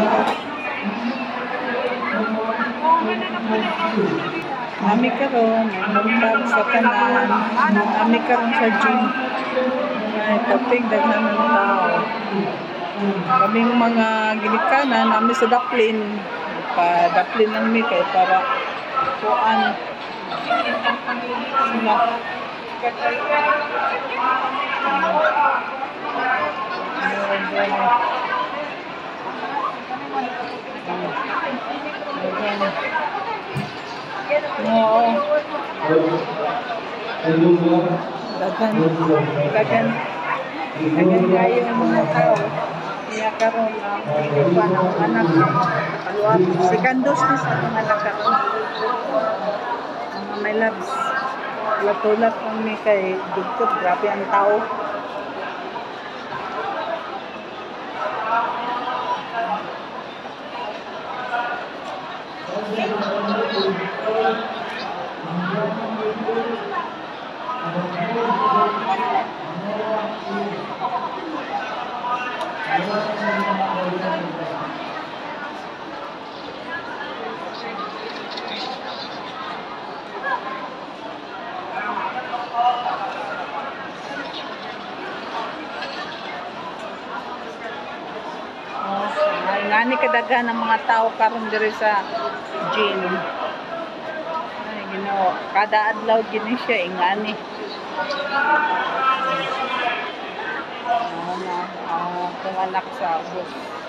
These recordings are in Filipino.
Kami karon nagtag sa kanan. Kami karon sa gym. Ay kaping daghan ng tao. Kaming mga ginikanan nami sa daplin. Pa daplin lang mi kay para kuan sila. Oo. Dagan kayo ng mga tao. Kaya karon iba ng anak paluap. Sekandos na sa mga anak karon. Mga my loves. Latulap kami kay dugtod. Grabe ang tao. Ngani kadaghan ng mga tao karon diri sa gym. Ay Ginoo, kada adlaw gini siya ingani. Kung anak sa bus.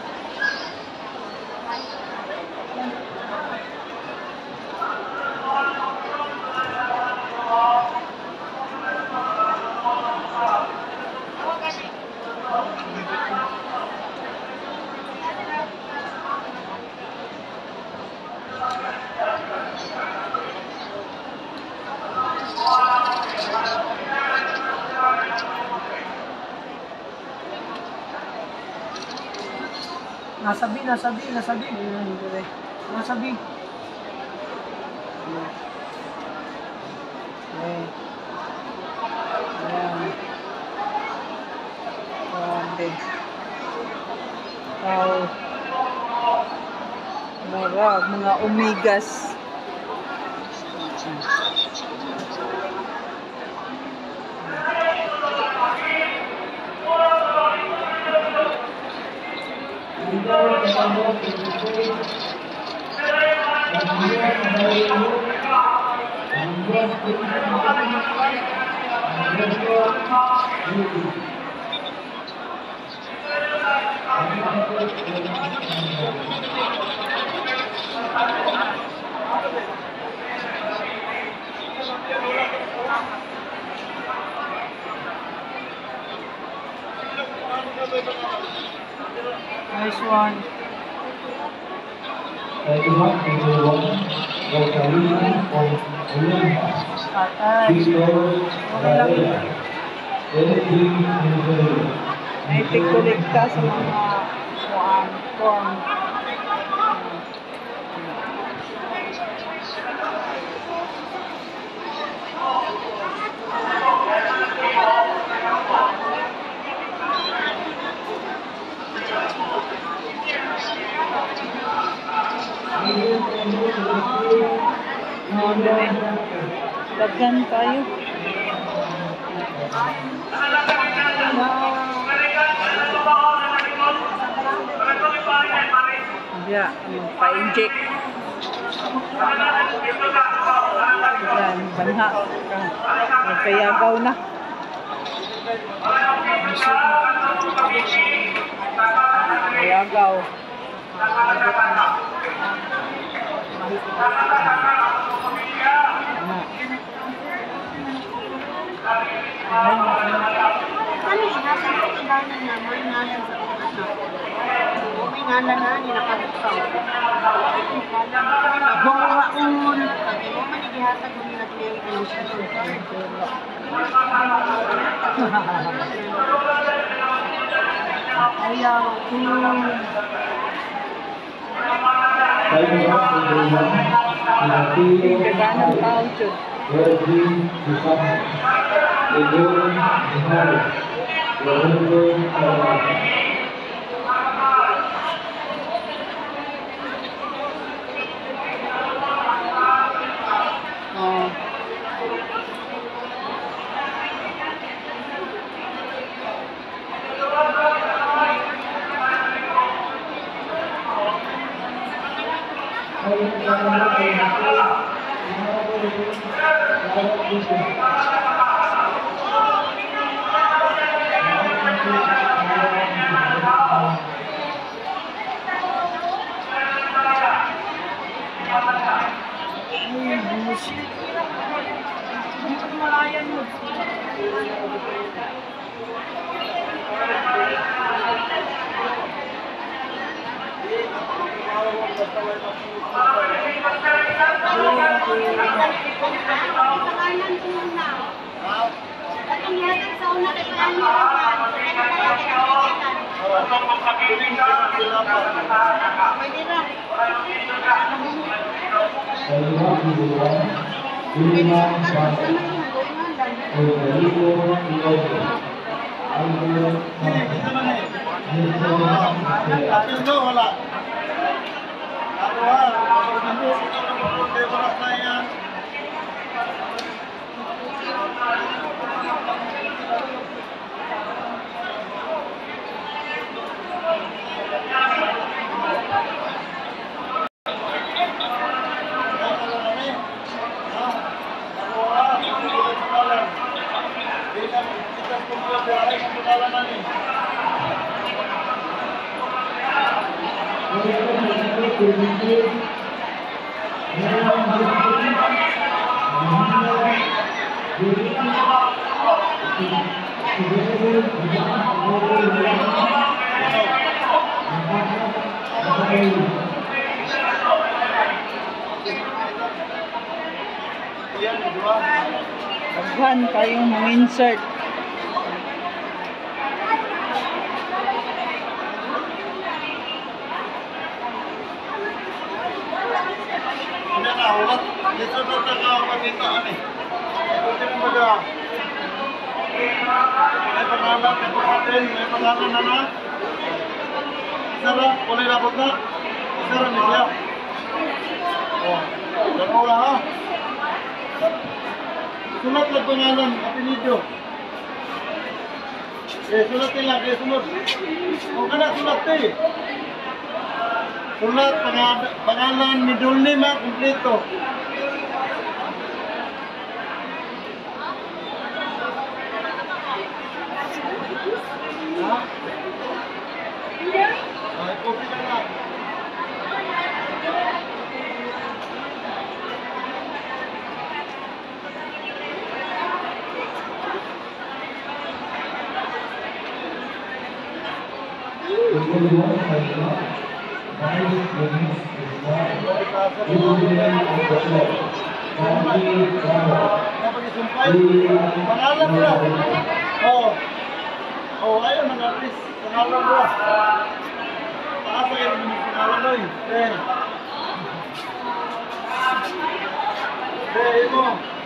Nasabi. Nasabi. Mga omegas. Nice one. Ay tigkolekta sa mga corn. Daghan tayo. Ya, pa-inject. Yan, banha. Nagkayagaw na. Kayagaw. Ano hinasang ko ibanan na may ngalan sa anak. May ngalan na nilakabitaw. Bawa un. Pag mo man igihatag mo nila kaya yung siya. Ayaw. Daghanang tao jud. Ay, bullshit. Hindi ko malayan mo. Pagkanan ko muna. Katong yatag sa una kay paano naman. Pwede ra. Pwede sa pagkakas naman yung goingan. Wala. Daghan kayong mga insert. Dito na taga-pagitaan eh. Ito din baga. May pangalan, may pangalan, may pangalan na na. Isa na, kulay labot na. Isa na niya. Oh, dalawa ha. Sulat lang pangalan, apelido. Sulat lang, sunod. Huwag ka na sulat eh. Sulat, pangalan, middle name ha, kompleto. Ay, kopi ka na. Pangalan mo na. Oh, ayun mga artist. Pangalan mo. Taas ay pangalan mo eh. Ito.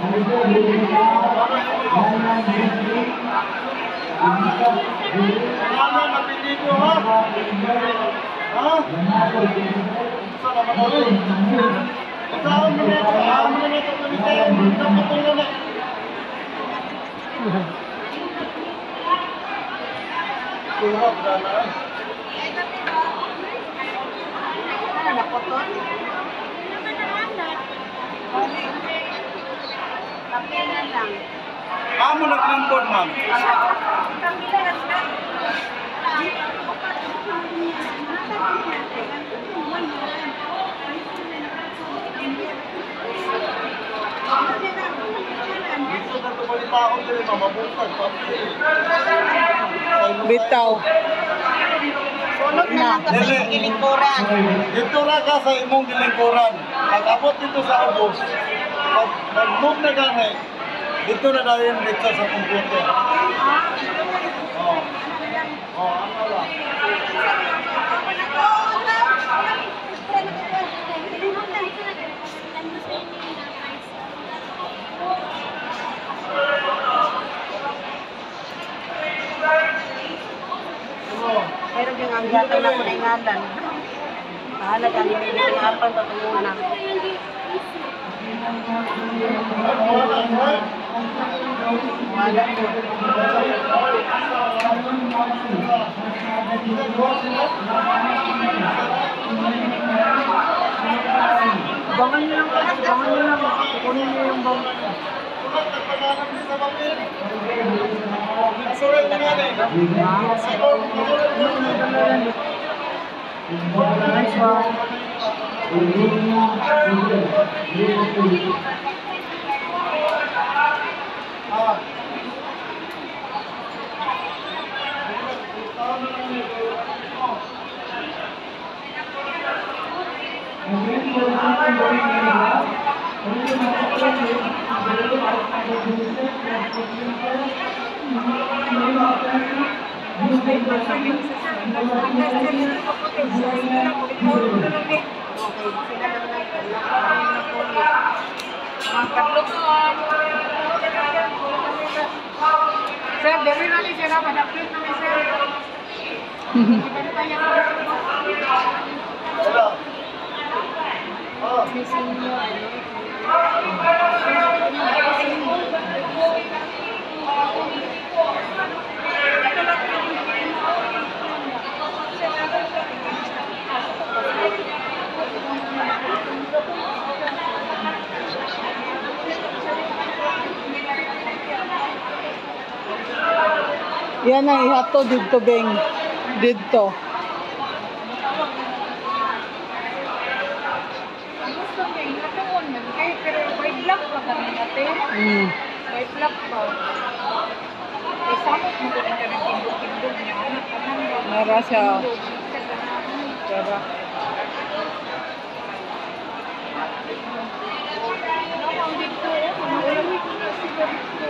Pangalan na pinito ha? Ha? Isa naman ulit. Isaan mo na ito. Isaan mo na ito. Kapatol na na. Tulog na na. Ano na poton? Kapila lang. Amo naglingkod, ma'am. Gusto na tumalita ako din, mamabutag. Bitaw. Sunod na lang ka sa iyong gilingkuran. Dito na ka sa imong gilingkuran. Pag-abot dito sa ubos, mag-move na gani, dito na dahil dito sa computer. Ano lang. Pero yung ang gata na kuningalan. Bahala ka nila yung apang patungunan. Wala ko. Abangan nyo lang kasi, abangan nyo lang. Kukunin nyo yung bang. Kasi nice one. Sir, dali na ni sir, madapit na ni sir. Yan ang ihato dito, Beng. Dito. Gusto niya, inatuon man kayo, pero by block pa kami natin. By block pa. Eh, samot mo ko ka ng tindog-tindog niya. Nara siya. Tara. Ang dito, malamig na sila dito.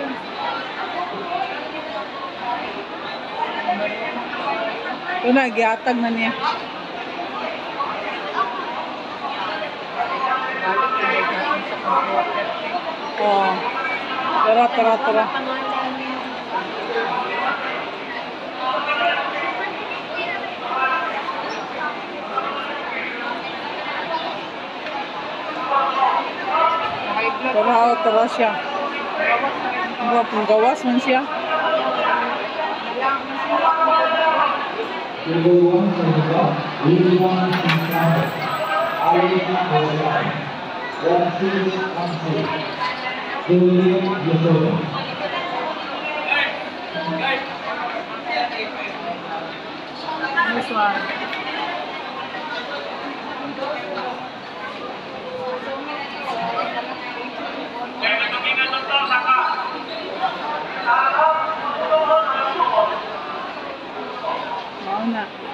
Ito na, giatag na niya. Oh. Tara, tara, tara. Tara, tara siya. Gawas man siya. This one. Mau na.